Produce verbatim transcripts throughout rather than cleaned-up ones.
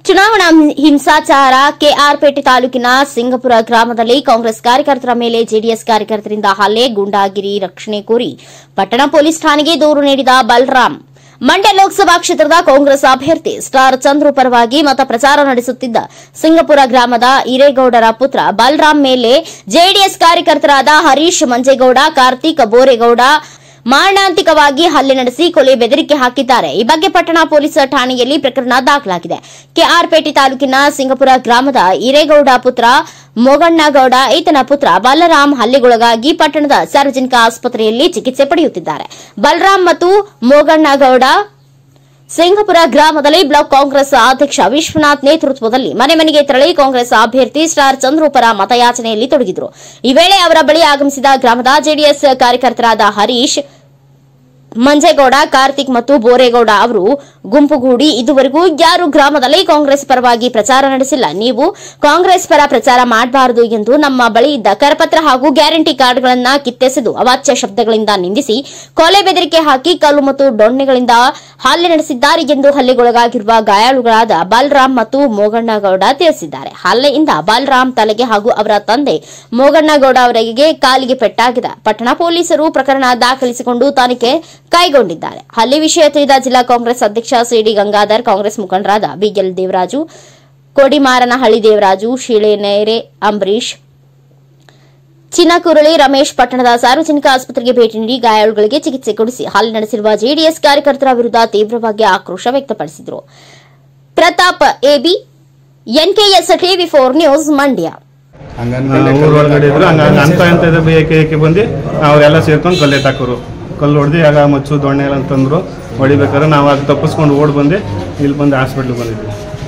ಚುನಾವಣಾ ಹಿಂಸಾಚಾರ ಕೆಆರ್ಪೇಟೆ ತಾಲೂಕಿನ ಸಿಂಗಪುರ ಗ್ರಾಮದಲ್ಲಿ ಕಾಂಗ್ರೆಸ್ ಕಾರ್ಯಕರ್ತರ ಮೇಲೆ ಜೆಡಿಎಸ್ ಕಾರ್ಯಕರ್ತರಿಂದ ಹಲ್ಲೆ ಗೂಂಡಾಗಿರಿ ರಕ್ಷಣೆ ಕೋರಿ ಪಟ್ಟಣ ಪೊಲೀಸ್ ಠಾಣೆಗೆ ದೂರು ನೀಡಿದ ಬಲರಾಮ್. ಮಂಡ್ಯ ಲೋಕಸಭಾ ಕ್ಷೇತ್ರದ ಕಾಂಗ್ರೆಸ್ ಅಭ್ಯರ್ಥಿ ಸ್ಟಾರ್ ಚಂದ್ರು ಪರವಾಗಿ ಮತ ಪ್ರಚಾರ ನಡೆಸುತ್ತಿದ್ದ ಸಿಂಗಪುರ ಗ್ರಾಮದ ಈರೇಗೌಡರ ಪುತ್ರ ಬಲರಾಮ್ ಮೇಲೆ ಜೆಡಿಎಸ್ ಕಾರ್ಯಕರ್ತರಾದ ಹರೀಶ್ ಮಂಜೇಗೌಡ, ಕಾರ್ತಿಕ್ ಬೋರೇಗೌಡ ಮಾರಣಾಂತಿಕವಾಗಿ ಹಲ್ಲೆ ನಡೆಸಿ ಕೊಲೆ ಬೆದರಿಕೆ ಹಾಕಿದ್ದಾರೆ. ಈ ಬಗ್ಗೆ ಪಟ್ಟಣ ಪೊಲೀಸ್ ಠಾಣೆಯಲ್ಲಿ ಪ್ರಕರಣ ದಾಖಲಾಗಿದೆ. ಕೆಆರ್ಪೇಟೆ ತಾಲೂಕಿನ ಸಿಂಗಪುರ ಗ್ರಾಮದ ಈರೇಗೌಡ ಪುತ್ರ ಮೋಗಣ್ಣಗೌಡ, ಈತನ ಪುತ್ರ ಬಲರಾಮ್ ಹಲ್ಲೆಗೊಳಗಾಗಿ ಪಟ್ಟಣದ ಸಾರ್ವಜನಿಕ ಆಸ್ಪತ್ರೆಯಲ್ಲಿ ಚಿಕಿತ್ಸೆ ಪಡೆಯುತ್ತಿದ್ದಾರೆ. ಬಲರಾಮ್ ಮತ್ತು ಮೋಗಣ್ಣಗೌಡ ಸಿಂಗಪುರ ಗ್ರಾಮದಲ್ಲಿ ಬ್ಲಾಕ್ ಕಾಂಗ್ರೆಸ್ ಅಧ್ಯಕ್ಷ ವಿಶ್ವನಾಥ್ ನೇತೃತ್ವದಲ್ಲಿ ಮನೆ ಮನೆಗೆ ತೆರಳಿ ಕಾಂಗ್ರೆಸ್ ಅಭ್ಯರ್ಥಿ ಸ್ಟಾರ್ ಚಂದ್ರು ಪರ ಮತಯಾಚನೆಯಲ್ಲಿ ತೊಡಗಿದರು. ಈ ವೇಳೆ ಅವರ ಬಳಿ ಆಗಮಿಸಿದ ಗ್ರಾಮದ ಜೆಡಿಎಸ್ ಕಾರ್ಯಕರ್ತರಾದ ಹರೀಶ್ ಮಂಜೇಗೌಡ, ಕಾರ್ತಿಕ್ ಮತ್ತು ಬೋರೇಗೌಡ ಅವರು ಗುಂಪುಗೂಡಿ ಇದುವರೆಗೂ ಯಾರು ಗ್ರಾಮದಲ್ಲಿ ಕಾಂಗ್ರೆಸ್ ಪರವಾಗಿ ಪ್ರಚಾರ ನಡೆಸಿಲ್ಲ, ನೀವು ಕಾಂಗ್ರೆಸ್ ಪರ ಪ್ರಚಾರ ಮಾಡಬಾರದು ಎಂದು ನಮ್ಮ ಬಳಿ ಇದ್ದ ಕರಪತ್ರ ಹಾಗೂ ಗ್ಯಾರಂಟಿ ಕಾರ್ಡ್ಗಳನ್ನು ಕಿತ್ತೆಸೆದು ಅವಾಚ್ಯ ಶಬ್ದಗಳಿಂದ ನಿಂದಿಸಿ ಕೊಲೆ ಬೆದರಿಕೆ ಹಾಕಿ ಕಲ್ಲು ಮತ್ತು ದೊಣ್ಣೆಗಳಿಂದ ಹಲ್ಲೆ ನಡೆಸಿದ್ದಾರೆ ಎಂದು ಹಲ್ಲೆಗೊಳಗಾಗಿರುವ ಗಾಯಾಳುಗಳಾದ ಬಲರಾಮ್ ಮತ್ತು ಮೋಗಣ್ಣಗೌಡ ತಿಳಿಸಿದ್ದಾರೆ. ಹಲ್ಲೆಯಿಂದ ಬಲರಾಮ್ ತಲೆಗೆ ಹಾಗೂ ಅವರ ತಂದೆ ಮೋಗಣ್ಣಗೌಡ ಅವರಿಗೆ ಕಾಲಿಗೆ ಪೆಟ್ಟಾಗಿದೆ. ಪಟ್ಟಣ ಪೊಲೀಸರು ಪ್ರಕರಣ ದಾಖಲಿಸಿಕೊಂಡು ತನಿಖೆ ಕೈಗೊಂಡಿದ್ದಾರೆ. ಹಲ್ಲೆ ವಿಷಯ ತಿಳಿದ ಜಿಲ್ಲಾ ಕಾಂಗ್ರೆಸ್ ಅಧ್ಯಕ್ಷ ಸಿಡಿ ಗಂಗಾಧರ್, ಕಾಂಗ್ರೆಸ್ ಮುಖಂಡರಾದ ಬಿಎಲ್ ದೇವರಾಜು, ಕೋಡಿಮಾರನಹಳ್ಳಿ ದೇವರಾಜು, ಶಿಳೆನೇರೆ ಅಂಬರೀಶ್, ಚಿನ್ನಕುರಳಿ ರಮೇಶ್ ಪಟ್ಟಣದ ಸಾರ್ವಜನಿಕ ಆಸ್ಪತ್ರೆಗೆ ಭೇಟಿ ನೀಡಿ ಗಾಯಾಳುಗಳಿಗೆ ಚಿಕಿತ್ಸೆ ಕೊಡಿಸಿ ಹಲ್ಲೆ ನಡೆಸಿರುವ ಜೆಡಿಎಸ್ ಕಾರ್ಯಕರ್ತರ ವಿರುದ್ಧ ತೀವ್ರವಾಗಿ ಆಕ್ರೋಶ ವ್ಯಕ್ತಪಡಿಸಿದರು. Pratap A B, N K S TV four news, Mandya. ಬಂದು ಅವರೆಲ್ಲ ಸೇರ್ಕೊಂಡು ಕಲ್ಲೆ ತಾಕೋರು ಕಲ್ಲು ಹೊಡೆದು ಆಗ ಮಚ್ಚು ದೊಣ್ಣೆ ಎಲ್ಲ ಅಂತಂದ್ರು. ಹೊಡಿಬೇಕಾದ್ರೆ ನಾವು ಅದು ತಪ್ಪಿಸ್ಕೊಂಡು ಓಡ್ ಬಂದು ಇಲ್ಲಿ ಬಂದು ಹಾಸ್ಪಿಟ್ಲಿಗೆ ಬಂದಿದ್ವಿ.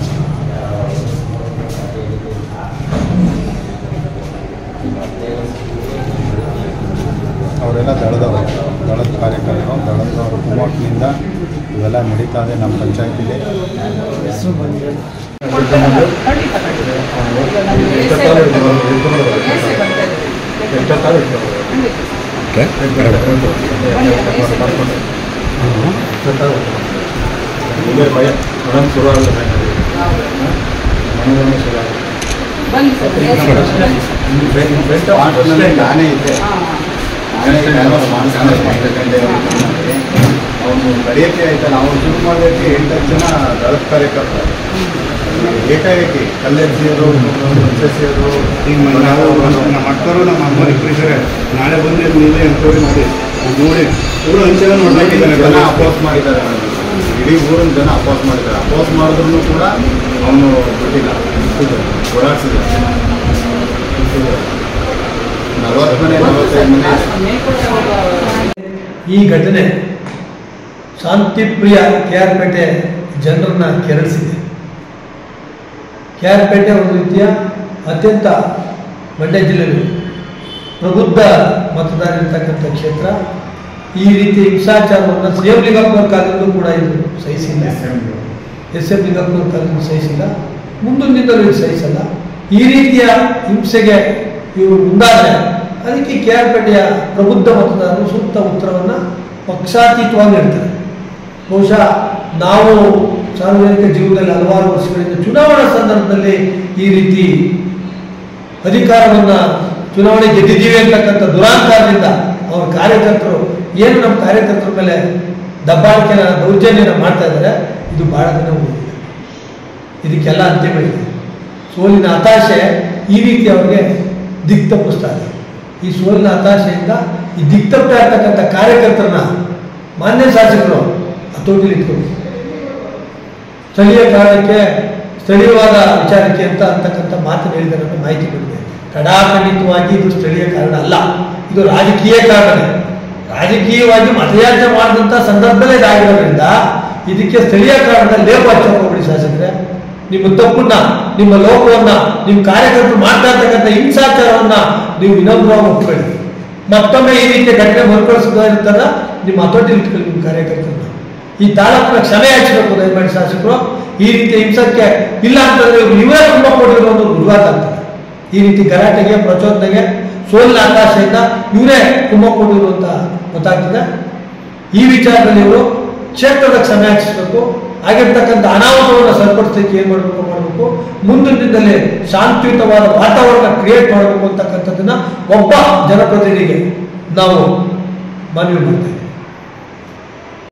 ಅವರೆಲ್ಲ ದಳದವರು, ದಳದ ಕಾರ್ಯಕರ್ತರು, ದಳದವರು ಕುಮೋಟ್ನಿಂದ ಇವೆಲ್ಲ ನಡೀತಾ ಇದೆ ನಮ್ಮ ಪಂಚಾಯತಿಲಿ. ನಾನೇ ಇದ್ದೆ, ಅವನು ನಡೆಯೋಕ್ಕೆ ಆಯ್ತಲ್ಲ, ಅವನು ಶುರು ಮಾಡೋಕ್ಕೆ ಎಂಟತ್ತು ಜನ ದಳದ ಕಾರ್ಯಕರ್ತರು ಏಕಾಏಕಿ ಕಲ್ಲೆಸಿಯರು ಎಸ್ಎಸ್ಸಿಯರು ನಾವು ನಮ್ಮ ಮಕ್ಕಳು ನಮ್ಮ ಅಮ್ಮನಿಗೆ ಪ್ರೀಸರೆ ನಾಳೆ ಬಂದು ನೀವೇ ಎಂಕ್ವೈರಿ ಮಾಡಿ ನೋಡಿ ಊರು ಹಂಚೆಲ್ಲ ನೋಡಿದ್ದಾರೆ. ಜನ ಅಪೋಸ್ ಮಾಡಿದ್ದಾರೆ, ಇಡೀ ಊರಿನ ಜನ ಅಪೋಸ್ ಮಾಡಿದ್ದಾರೆ. ಅಪೋಸ್ ಮಾಡಿದ್ರು ಕೂಡ ಅವನು ಬಿಟ್ಟಿಲ್ಲ, ಓಡಾಡ್ಸಿದ್ದಾರೆ. ನಲವತ್ತು ಮನೆ ನಲವತ್ತೈದು ಮನೆ. ಈ ಘಟನೆ ಶಾಂತಿಪ್ರಿಯ ಕೆಆರ್ಪೇಟೆ ಜನರನ್ನ ಕೆರಳಿಸಿದೆ. ಕೆಆರ್ಪೇಟೆ ಒಂದು ರೀತಿಯ ಅತ್ಯಂತ ಮಂಡ್ಯ ಜಿಲ್ಲೆಯಲ್ಲಿ ಪ್ರಬುದ್ಧ ಮತದಾರ ಇರ್ತಕ್ಕಂಥ ಕ್ಷೇತ್ರ. ಈ ರೀತಿ ಹಿಂಸಾಚಾರವನ್ನು ಸಿ ಎಂ ಲಿಂಗಪ್ಪನವ್ರ ಕಾಲದಲ್ಲೂ ಕೂಡ ಇದು ಸಹಿಸಿಲ್ಲ, ಎಸ್ ಎಂ ಲಿಂಗಪ್ಪನವ್ರ ಕಾಲದಲ್ಲೂ ಸಹಿಸಿಲ್ಲ, ಮುಂದೊಂದಿನಲ್ಲೂ ಇದು ಸಹಿಸಲ್ಲ. ಈ ರೀತಿಯ ಹಿಂಸೆಗೆ ಇವರು ಮುಂದಾದರೆ ಅದಕ್ಕೆ ಕೆಆರ್ಪೇಟೆಯ ಪ್ರಬುದ್ಧ ಮತದಾರರು ಸೂಕ್ತ ಉತ್ತರವನ್ನು ಪಕ್ಷಾತೀತವಾಗಿ ನೀಡ್ತಾರೆ. ಬಹುಶಃ ನಾವು ಸಾರ್ವಜನಿಕ ಜೀವನದಲ್ಲಿ ಹಲವಾರು ವರ್ಷಗಳಿಂದ ಚುನಾವಣಾ ಸಂದರ್ಭದಲ್ಲಿ ಈ ರೀತಿ ಅಧಿಕಾರವನ್ನು ಚುನಾವಣೆ ಗೆದ್ದಿದ್ದೀವಿ ಅಂತಕ್ಕಂಥ ದುರಾಂಕಾರದಿಂದ ಅವರ ಕಾರ್ಯಕರ್ತರು ಏನು ನಮ್ಮ ಕಾರ್ಯಕರ್ತರ ಮೇಲೆ ದಬ್ಬಾಳಿಕೆನ ದೌರ್ಜನ್ಯನ ಮಾಡ್ತಾ ಇದ್ದಾರೆ. ಇದು ಬಹಳ ದಿನ ಉಳಿದಿದೆ, ಇದಕ್ಕೆಲ್ಲ ಅಂತಿಮ ಇದೆ. ಸೋಲಿನ ಹತಾಶೆ ಈ ರೀತಿ ಅವ್ರಿಗೆ ದಿಕ್ ತಪ್ಪಿಸ್ತಾ ಇದೆ. ಈ ಸೋಲಿನ ಹತಾಶೆಯಿಂದ ಈ ದಿಕ್ ತಪ್ತಾ ಇರ್ತಕ್ಕಂಥ ಕಾರ್ಯಕರ್ತರನ್ನ ಮಾನ್ಯ ಶಾಸಕರು ಹತೋಟಿಲಿ ಇಟ್ಕೊಂಡು ಸ್ಥಳೀಯ ಕಾರಣಕ್ಕೆ ಸ್ಥಳೀಯವಾದ ವಿಚಾರಕ್ಕೆ ಅಂತ ಅಂತಕ್ಕಂಥ ಮಾತನ್ನು ಹೇಳಿದರೆ ಮಾಹಿತಿ ಕೊಟ್ಟಿದೆ. ಕಡಾಖಂಡಿತವಾಗಿ ಇದು ಸ್ಥಳೀಯ ಕಾರಣ ಅಲ್ಲ, ಇದು ರಾಜಕೀಯ ಕಾರಣನೇ. ರಾಜಕೀಯವಾಗಿ ಮತಯಾಚನೆ ಮಾಡಿದಂಥ ಸಂದರ್ಭದಲ್ಲೇ ಇದಾಗಿರೋದ್ರಿಂದ ಇದಕ್ಕೆ ಸ್ಥಳೀಯ ಕಾರಣದ ಲೇಪ ಹಚ್ಚೋಗ್ಬಿಡಿ ಶಾಸಕರೇ. ನಿಮ್ಮ ತಪ್ಪನ್ನ, ನಿಮ್ಮ ಲೋಪವನ್ನ, ನಿಮ್ಮ ಕಾರ್ಯಕರ್ತರು ಮಾಡ್ತಾ ಇರ್ತಕ್ಕಂಥ ಹಿಂಸಾಚಾರವನ್ನ ನೀವು ವಿನಮ್ರವಾಗಿ ಒಪ್ಕೊಳ್ಳಿ. ಮತ್ತೊಮ್ಮೆ ಈ ರೀತಿಯ ಘಟನೆ ಮರುಕಳಿಸೋದಿರ್ತಾರ ನಿಮ್ಮ ಹತೋಟಿಲಿ ಇಟ್ಕೊಳ್ಳಿ ನಿಮ್ಮ ಕಾರ್ಯಕರ್ತರನ್ನ. ಈ ತಾಲೂಕಿನ ಕ್ಷಮೆ ಯಾಚಿಸಬೇಕು ದಯಮಾಡಿ ಶಾಸಕರು. ಈ ರೀತಿಯ ಹಿಂಸಕ್ಕೆ ಇಲ್ಲ ಅಂತಂದ್ರೆ ಇವರೇ ತುಂಬ ಕೊಟ್ಟಿರೋ ಒಂದು ದುರ್ವಾದ ಆಗ್ತದೆ. ಈ ರೀತಿ ಗಲಾಟೆಗೆ, ಪ್ರಚೋದನೆಗೆ, ಸೋಲಿನ ಹತಾಶೆಯಿಂದ ಇವರೇ ತುಂಬ ಕೊಟ್ಟಿರು ಅಂತ ಗೊತ್ತಾಗ್ತದೆ. ಈ ವಿಚಾರದಲ್ಲಿ ಇವರು ಕ್ಷೇತ್ರದ ಕ್ಷಮೆ ಯಾಚಿಸಬೇಕು. ಆಗಿರ್ತಕ್ಕಂಥ ಅನಾಹುತವನ್ನು ಸರಿಪಡಿಸಬೇಕು. ಶಾಂತಪಡಿಸೋಕೆ ಏನು ಮಾಡಬೇಕು ಮಾಡಬೇಕು ಮುಂದಿನ ದಿನದಲ್ಲಿ ಶಾಂತಿಯುತವಾದ ವಾತಾವರಣ ಕ್ರಿಯೇಟ್ ಮಾಡಬೇಕು ಅಂತಕ್ಕಂಥದ್ದನ್ನ ಒಬ್ಬ ಜನಪ್ರತಿನಿಧಿಗೆ ನಾವು ಮನವಿ ಮಾಡ್ತೇವೆ.